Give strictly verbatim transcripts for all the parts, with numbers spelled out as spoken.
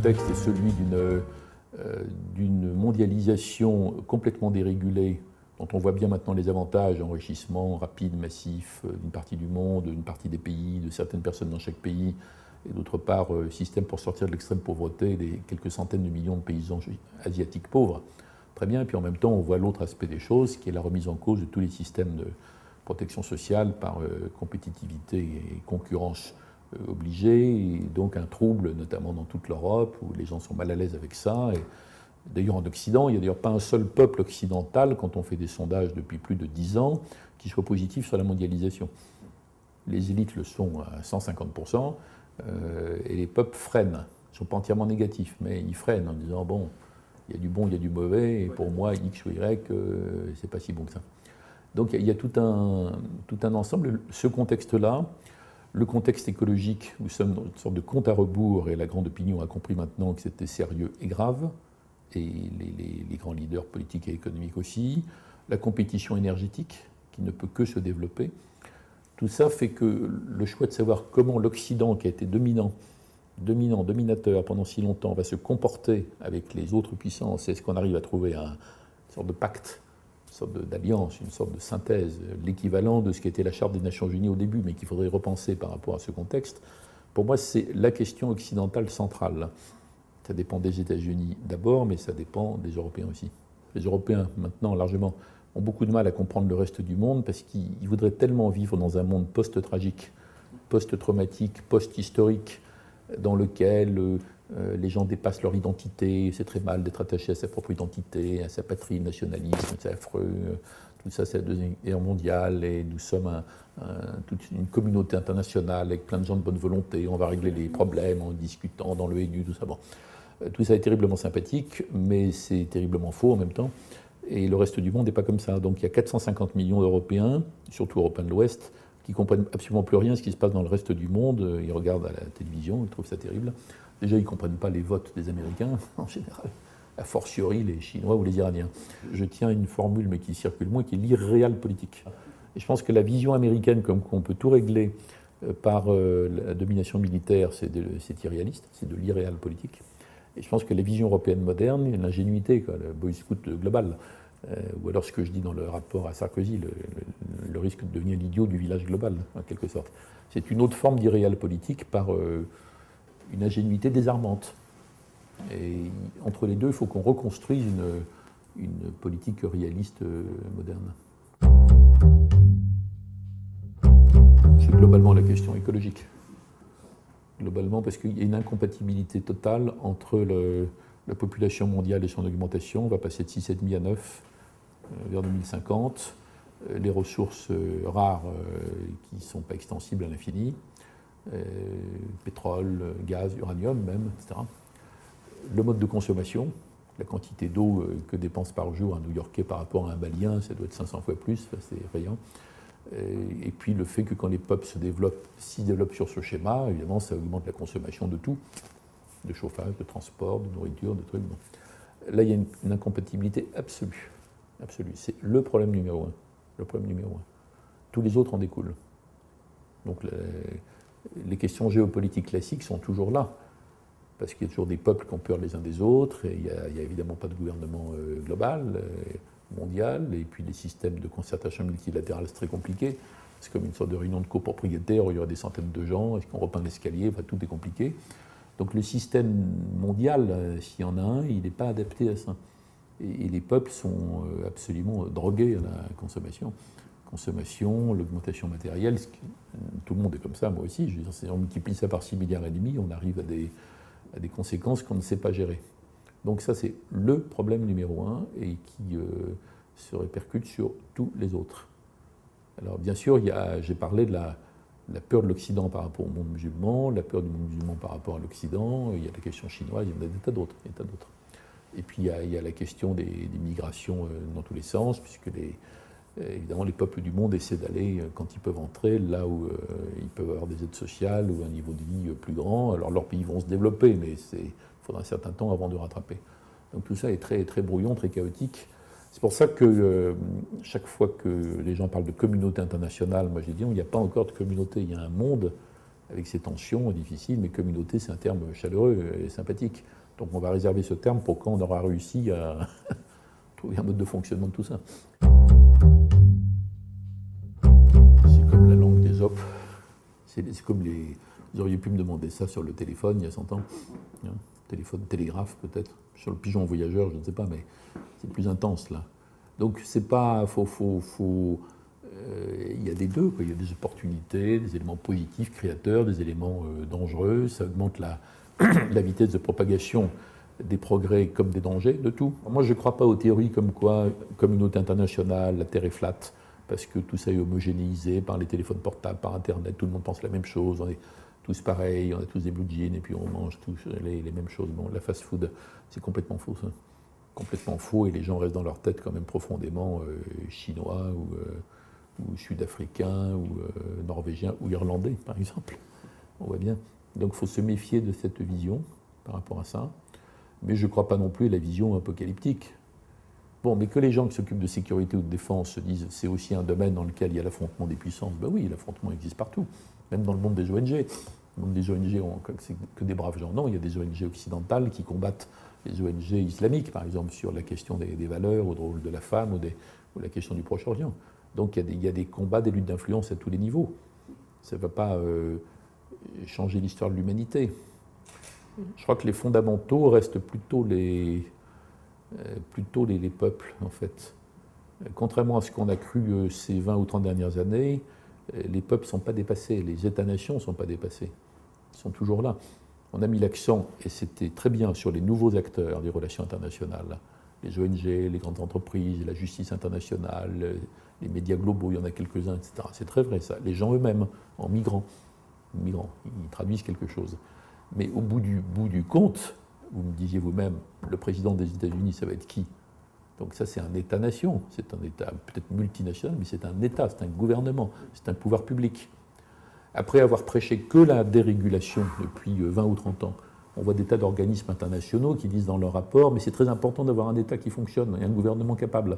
contexte est celui d'une euh, d'une mondialisation complètement dérégulée, dont on voit bien maintenant les avantages, enrichissement rapide, massif d'une partie du monde, d'une partie des pays, de certaines personnes dans chaque pays, et d'autre part, euh, système pour sortir de l'extrême pauvreté des quelques centaines de millions de paysans asiatiques pauvres. Très bien, et puis en même temps, on voit l'autre aspect des choses, qui est la remise en cause de tous les systèmes de protection sociale par euh, compétitivité et concurrence euh, obligée, et donc un trouble, notamment dans toute l'Europe, où les gens sont mal à l'aise avec ça. Et d'ailleurs, en Occident, il n'y a d'ailleurs pas un seul peuple occidental, quand on fait des sondages depuis plus de dix ans, qui soit positif sur la mondialisation. Les élites le sont à cent cinquante pour cent, euh, et les peuples freinent. Ils ne sont pas entièrement négatifs, mais ils freinent en disant, bon, il y a du bon, il y a du mauvais, et pour moi, X ou Y, euh, c'est pas si bon que ça. Donc il y a tout un, tout un ensemble. Ce contexte-là, le contexte écologique, nous sommes dans une sorte de compte à rebours, et la grande opinion a compris maintenant que c'était sérieux et grave, et les, les, les grands leaders politiques et économiques aussi. La compétition énergétique, qui ne peut que se développer. Tout ça fait que le choix de savoir comment l'Occident, qui a été dominant, dominant, dominateur pendant si longtemps, va se comporter avec les autres puissances, est-ce qu'on arrive à trouver un, une sorte de pacte, une sorte d'alliance, une sorte de synthèse, l'équivalent de ce qu'était la Charte des Nations Unies au début, mais qu'il faudrait repenser par rapport à ce contexte. Pour moi, c'est la question occidentale centrale. Ça dépend des États-Unis d'abord, mais ça dépend des Européens aussi. Les Européens, maintenant, largement, ont beaucoup de mal à comprendre le reste du monde parce qu'ils voudraient tellement vivre dans un monde post-tragique, post-traumatique, post-historique, dans lequel euh, les gens dépassent leur identité. C'est très mal d'être attaché à sa propre identité, à sa patrie, nationalisme, c'est affreux. Tout ça, c'est la Deuxième Guerre mondiale et nous sommes un, un, toute une communauté internationale avec plein de gens de bonne volonté. On va régler les problèmes en discutant dans le E N U, tout ça. Bon. Tout ça est terriblement sympathique, mais c'est terriblement faux en même temps. Et le reste du monde n'est pas comme ça. Donc il y a quatre cent cinquante millions d'Européens, surtout Européens de l'Ouest, qui ne comprennent absolument plus rien de ce qui se passe dans le reste du monde. Ils regardent à la télévision, ils trouvent ça terrible. Déjà, ils ne comprennent pas les votes des Américains, en général, a fortiori les Chinois ou les Iraniens. Je tiens une formule, mais qui circule moins, qui est l'irréal politique. Et je pense que la vision américaine, comme qu'on peut tout régler par la domination militaire, c'est irréaliste, c'est de l'irréal politique. Et je pense que la vision européenne moderne, l'ingénuité, le boy scout global, euh, ou alors ce que je dis dans le rapport à Sarkozy, le, le, le risque de devenir l'idiot du village global, en quelque sorte. C'est une autre forme d'irréal politique par euh, une ingénuité désarmante. Et entre les deux, il faut qu'on reconstruise une, une politique réaliste euh, moderne. C'est globalement la question écologique. Globalement, parce qu'il y a une incompatibilité totale entre le, la population mondiale et son augmentation. On va passer de six virgule cinq à neuf euh, vers deux mille cinquante. Euh, les ressources euh, rares euh, qui ne sont pas extensibles à l'infini. Euh, pétrole, gaz, uranium même, et cetera. Le mode de consommation, la quantité d'eau euh, que dépense par jour un New-Yorkais par rapport à un Malien, ça doit être cinq cents fois plus, c'est effrayant. Et puis le fait que quand les peuples se développent, s'y développent sur ce schéma, évidemment, ça augmente la consommation de tout, de chauffage, de transport, de nourriture, de trucs. Bon. Là, il y a une, une incompatibilité absolue. Absolue. C'est le problème numéro un. Le problème numéro un. Tous les autres en découlent. Donc les, les questions géopolitiques classiques sont toujours là, parce qu'il y a toujours des peuples qui ont peur les uns des autres, et il n'y a, a évidemment pas de gouvernement euh, global. Euh, mondiale, et puis les systèmes de concertation multilatérale, c'est très compliqué. C'est comme une sorte de réunion de copropriétaires où il y aura des centaines de gens, est-ce qu'on repeint l'escalier, enfin, tout est compliqué. Donc le système mondial, s'il y en a un, il n'est pas adapté à ça. Et, et les peuples sont absolument drogués à la consommation. Consommation, l'augmentation matérielle, tout le monde est comme ça, moi aussi. Je veux dire, si on multiplie ça par six milliards et demi, on arrive à des, à des conséquences qu'on ne sait pas gérer. Donc ça, c'est le problème numéro un et qui euh, se répercute sur tous les autres. Alors bien sûr, j'ai parlé de la, la peur de l'Occident par rapport au monde musulman, la peur du monde musulman par rapport à l'Occident, il y a la question chinoise, il y en a des tas d'autres. Et puis il y, a, il y a la question des, des migrations euh, dans tous les sens, puisque les, euh, évidemment les peuples du monde essaient d'aller, euh, quand ils peuvent entrer, là où euh, ils peuvent avoir des aides sociales ou un niveau de vie euh, plus grand. Alors leurs pays vont se développer, mais c'est... Il faudra un certain temps avant de rattraper. Donc tout ça est très, très brouillon, très chaotique. C'est pour ça que euh, chaque fois que les gens parlent de communauté internationale, moi j'ai dit, il n'y a pas encore de communauté, il y a un monde avec ses tensions difficiles, mais communauté, c'est un terme chaleureux et sympathique. Donc on va réserver ce terme pour quand on aura réussi à trouver un mode de fonctionnement de tout ça. C'est comme la langue des op. C'est comme les... Vous auriez pu me demander ça sur le téléphone il y a cent ans. Hein, téléphone, télégraphe peut-être. Sur le pigeon voyageur, je ne sais pas, mais c'est plus intense là. Donc c'est pas... Faut, faut, faut, euh, il y a des deux, quoi. Il y a des opportunités, des éléments positifs, créateurs, des éléments euh, dangereux. Ça augmente la, la vitesse de propagation des progrès comme des dangers, de tout. Moi je ne crois pas aux théories comme quoi, communauté internationale, la Terre est plate, parce que tout ça est homogénéisé par les téléphones portables, par Internet, tout le monde pense la même chose, on est tous pareils, on a tous des blue jeans et puis on mange tous les, les mêmes choses. Bon, la fast-food, c'est complètement faux, ça. Complètement faux, et les gens restent dans leur tête quand même profondément euh, chinois ou, euh, ou sud-africains ou euh, norvégiens ou irlandais, par exemple. On voit bien. Donc il faut se méfier de cette vision par rapport à ça. Mais je ne crois pas non plus à la vision apocalyptique. Bon, mais que les gens qui s'occupent de sécurité ou de défense se disent c'est aussi un domaine dans lequel il y a l'affrontement des puissances, ben oui, l'affrontement existe partout, même dans le monde des O N G. Le monde des O N G, c'est que des braves gens. Non, il y a des O N G occidentales qui combattent les O N G islamiques, par exemple, sur la question des, des valeurs, ou le rôle de la femme, ou, des, ou la question du Proche-Orient. Donc il y, a des, il y a des combats, des luttes d'influence à tous les niveaux. Ça ne va pas euh, changer l'histoire de l'humanité. Je crois que les fondamentaux restent plutôt les, euh, plutôt les, les peuples, en fait. Contrairement à ce qu'on a cru euh, ces vingt ou trente dernières années, euh, les peuples ne sont pas dépassés, les États-nations ne sont pas dépassés. Ils sont toujours là. On a mis l'accent, et c'était très bien, sur les nouveaux acteurs des relations internationales. Les O N G, les grandes entreprises, la justice internationale, les médias globaux, il y en a quelques-uns, et cetera. C'est très vrai, ça. Les gens eux-mêmes, en migrant, migrants, ils traduisent quelque chose. Mais au bout du, bout du compte, vous me disiez vous-même, le président des États-Unis, ça va être qui? Donc ça, c'est un État-nation, c'est un État peut-être multinational, mais c'est un État, c'est un gouvernement, c'est un pouvoir public. Après avoir prêché que la dérégulation depuis vingt ou trente ans, on voit des tas d'organismes internationaux qui disent dans leur rapport, mais c'est très important d'avoir un État qui fonctionne et un gouvernement capable.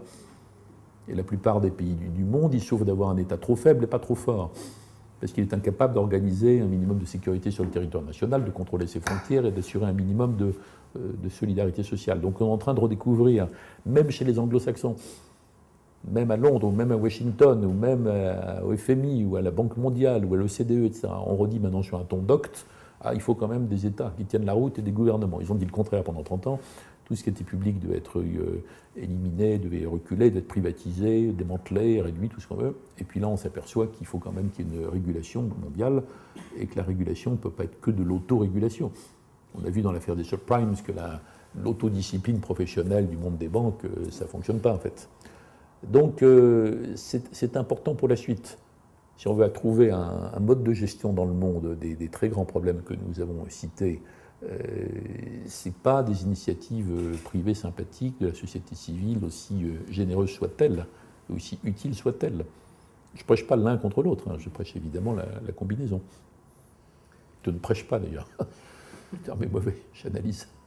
Et la plupart des pays du, du monde, ils souffrent d'avoir un État trop faible et pas trop fort, parce qu'il est incapable d'organiser un minimum de sécurité sur le territoire national, de contrôler ses frontières et d'assurer un minimum de, euh, de solidarité sociale. Donc on est en train de redécouvrir, même chez les anglo-saxons, même à Londres, ou même à Washington, ou même à, au F M I, ou à la Banque mondiale, ou à l'O C D E, et cetera. On redit maintenant sur un ton docte, ah, il faut quand même des États qui tiennent la route et des gouvernements. Ils ont dit le contraire pendant trente ans. Tout ce qui était public devait être euh, éliminé, devait reculer, devait être privatisé, démantelé, réduit, tout ce qu'on veut. Et puis là, on s'aperçoit qu'il faut quand même qu'il y ait une régulation mondiale et que la régulation ne peut pas être que de l'autorégulation. On a vu dans l'affaire des subprimes que l'autodiscipline professionnelle du monde des banques, euh, ça ne fonctionne pas en fait. Donc euh, c'est important pour la suite. Si on veut trouver un, un mode de gestion dans le monde des, des très grands problèmes que nous avons cités, Euh, ce n'est pas des initiatives privées sympathiques de la société civile, aussi euh, généreuses soient-elles, aussi utiles soient-elles. Je ne prêche pas l'un contre l'autre, hein, je prêche évidemment la, la combinaison. Je ne prêche pas d'ailleurs. Le terme est mauvais, j'analyse.